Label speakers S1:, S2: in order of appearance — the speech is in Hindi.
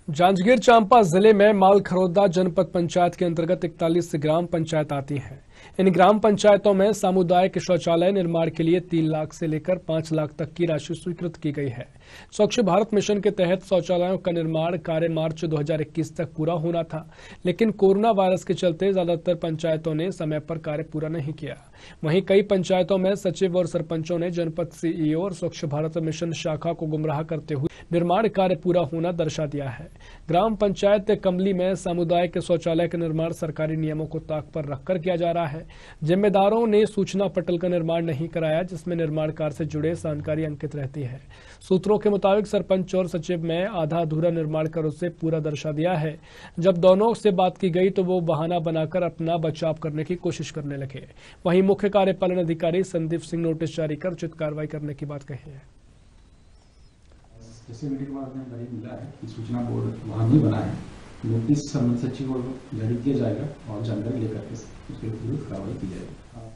S1: जांजगीर चांपा जिले में मालखरौदा जनपद पंचायत के अंतर्गत 41 ग्राम पंचायत आती हैं। इन ग्राम पंचायतों में सामुदायिक शौचालय निर्माण के लिए 3 लाख से लेकर 5 लाख तक की राशि स्वीकृत की गई है। स्वच्छ भारत मिशन के तहत शौचालयों का निर्माण कार्य मार्च 2021 तक पूरा होना था, लेकिन कोरोना वायरस के चलते ज्यादातर पंचायतों ने समय पर कार्य पूरा नहीं किया। वहीं कई पंचायतों में सचिव और सरपंचों ने जनपद सीईओ और स्वच्छ भारत मिशन शाखा को गुमराह करते हुए निर्माण कार्य पूरा होना दर्शा दिया है। ग्राम पंचायत कमली में सामुदायिक शौचालय का निर्माण सरकारी नियमों को ताक पर रखकर किया जा रहा है। जिम्मेदारों ने सूचना पटल का निर्माण नहीं कराया, जिसमें निर्माण कार्य से जुड़े जानकारी अंकित रहती है। सूत्रों के मुताबिक सरपंच और सचिव में आधा अधूरा निर्माण कार्य से पूरा दर्शा दिया है। जब दोनों से बात की गई तो वो बहाना बनाकर अपना बचाव करने की कोशिश करने लगे। वहीं मुख्य कार्यपालन अधिकारी संदीप सिंह नोटिस जारी कर उचित कार्रवाई करने की बात कही है।
S2: जैसे मीडिया के माध्यम से मिला है कि सूचना बोर्ड वहाँ नहीं बना है, नोटिस संबंधित सचिव को जारी किया जाएगा और जानकारी लेकर के उसके विरुद्ध कार्रवाई की जाएगी।